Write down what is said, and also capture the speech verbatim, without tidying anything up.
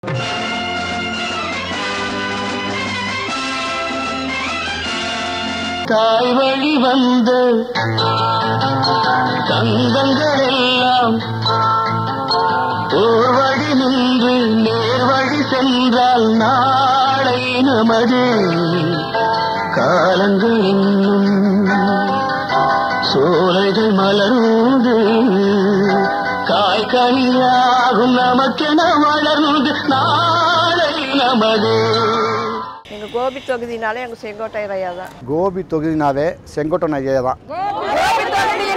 தாய் வழி வந்த தங்கங்கள் எல்லாம் ஓர் வழி நின்று நேர் வழி சென்றால் நாளை நமது காலங்கள் இன்னும் சோலைகள் மலர்ந்து காய்கனியாகும் நமக்கென வளர்ந்து நாளை நமது. எங்க கோபி தொகுதினாலே எங்க செங்கோட்டையன் ஐயா தான். கோபி தொகுதினாவே செங்கோட்டையன் ஐயா தான்.